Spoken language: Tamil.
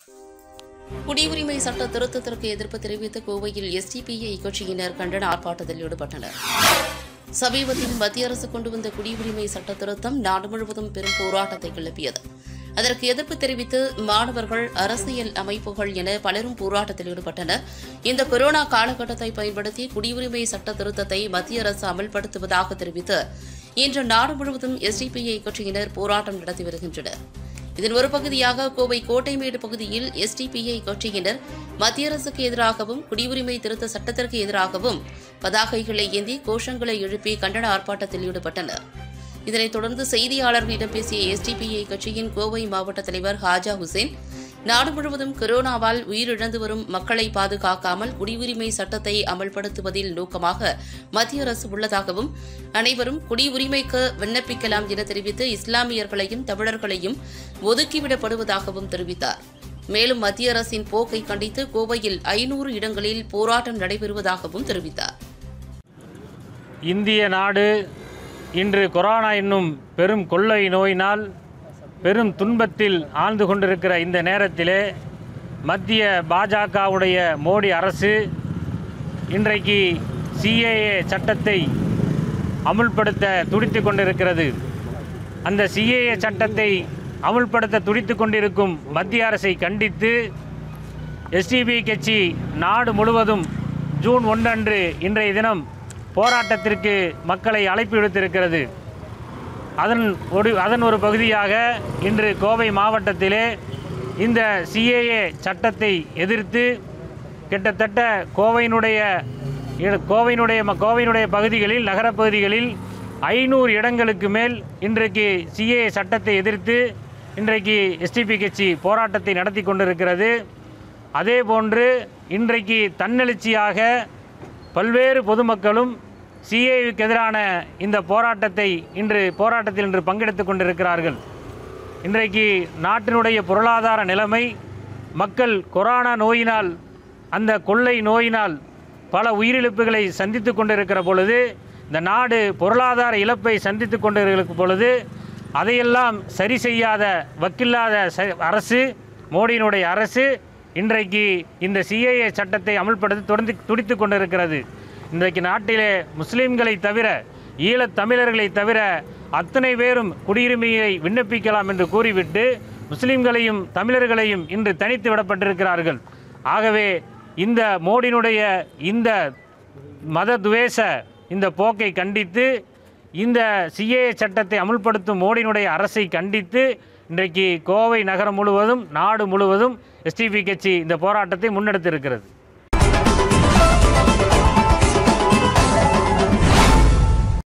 குடியுரிமை சட்ட திருத்தத்திற்கு எதிர்ப்பு தெரிவித்து கோவையில் எஸ்டிபிஐ கட்சியினர் கண்டன ஆர்ப்பாட்டத்தில் ஈடுபட்டனர். சமீபத்தில் மத்திய அரசு கொண்டு வந்த குடியுரிமை சட்ட திருத்தம் நாடு முழுவதும் பெரும் போராட்டத்தை கிளப்பியது. அதற்கு எதிர்ப்பு தெரிவித்து மாணவர்கள், அரசியல் அமைப்புகள் என பலரும் போராட்டத்தில் ஈடுபட்டனர். இந்த கொரோனா காலகட்டத்தை பயன்படுத்தி குடியுரிமை சட்ட திருத்தத்தை மத்திய அரசு அமல்படுத்துவதாக தெரிவித்து இன்று நாடு முழுவதும் எஸ்டிபிஐ கட்சியினர் போராட்டம் நடத்தி வருகின்றனர். இதன் ஒரு பகுதியாக கோவை கோட்டைமேடு பகுதியில் எஸ்டிபிஐ கட்சியினர் மத்திய அரசுக்கு எதிராகவும் குடியுரிமை திருத்த சட்டத்திற்கு எதிராகவும் பதாகைகளை ஏந்தி கோஷங்களை எழுப்பி கண்டன ஆர்ப்பாட்டத்தில் ஈடுபட்டனர். இதனைத் தொடர்ந்து செய்தியாளர்களிடம் பேசிய எஸ்டிபிஐ கட்சியின் கோவை மாவட்ட தலைவர் ஹாஜா ஹுசேன், நாடு முழுவதும் கொரோனாவால் உயிரிழந்து வரும் மக்களை பாதுகாக்காமல் குடியுரிமை சட்டத்தை அமல்படுத்துவதில் நோக்கமாக மத்திய அரசு உள்ளதாகவும், அனைவரும் குடியுரிமைக்கு விண்ணப்பிக்கலாம் என தெரிவித்து இஸ்லாமியர்களையும் தமிழர்களையும் ஒதுக்கிவிடப்படுவதாகவும் தெரிவித்தார். மேலும் மத்திய அரசின் போக்கை கண்டித்து கோவையில் 500 இடங்களில் போராட்டம் நடைபெறுவதாகவும் தெரிவித்தார். இந்திய நாடு இன்று கொரோனா என்னும் பெரும் கொள்ளை நோயினால் பெரும் துன்பத்தில் ஆழ்ந்து கொண்டிருக்கிற இந்த நேரத்திலே மத்திய பாஜகவுடைய மோடி அரசு இன்றைக்கு சிஏஏ சட்டத்தை அமுல்படுத்த துடித்து கொண்டிருக்கிறது. அந்த சிஏஏ சட்டத்தை அமுல்படுத்த துடித்து கொண்டிருக்கும் மத்திய அரசை கண்டித்து எஸ்டிபி கட்சி நாடு முழுவதும் ஜூன் 1 அன்று இன்றைய தினம் போராட்டத்திற்கு மக்களை அழைப்பு விடுத்திருக்கிறது. அதன் ஒரு பகுதியாக இன்று கோவை மாவட்டத்திலே இந்த சிஏஏ சட்டத்தை எதிர்த்து கிட்டத்தட்ட கோவையினுடைய பகுதிகளில், நகரப் பகுதிகளில் 500 இடங்களுக்கு மேல் இன்றைக்கு சிஏஏ சட்டத்தை எதிர்த்து இன்றைக்கு எஸ்டிபி கட்சி போராட்டத்தை நடத்தி கொண்டிருக்கிறது. அதேபோன்று இன்றைக்கு தன்னெழுச்சியாக பல்வேறு பொதுமக்களும் சிஏஏவுக்கு எதிரான இந்த போராட்டத்தில் இன்று பங்கெடுத்து கொண்டிருக்கிறார்கள். இன்றைக்கு நாட்டினுடைய பொருளாதார நிலைமை, மக்கள் கொரோனா நோயினால், அந்த கொள்ளை நோயினால் பல உயிரிழப்புகளை சந்தித்து கொண்டிருக்கிற பொழுது, இந்த நாடு பொருளாதார இழப்பை சந்தித்து கொண்டிருக்கிற பொழுது, அதையெல்லாம் சரி செய்யாத வக்கில்லாத அரசு, மோடியினுடைய அரசு இன்றைக்கு இந்த சிஏஏ சட்டத்தை அமல்படுத்த துடித்து கொண்டிருக்கிறது. இன்றைக்கு நாட்டிலே முஸ்லீம்களை தவிர, ஈழத் தமிழர்களை தவிர அத்தனை பேரும் குடியுரிமையை விண்ணப்பிக்கலாம் என்று கூறிவிட்டு முஸ்லீம்களையும் தமிழர்களையும் இன்று தனித்து விடப்பட்டிருக்கிறார்கள். ஆகவே இந்த மோடியினுடைய இந்த மத துவேஷ இந்த போக்கை கண்டித்து, இந்த சிஏஏ சட்டத்தை அமுல்படுத்தும் மோடியினுடைய அரசை கண்டித்து இன்றைக்கு கோவை நகரம் முழுவதும், நாடு முழுவதும் எஸ்டிபி கட்சி இந்த போராட்டத்தை முன்னெடுத்திருக்கிறது.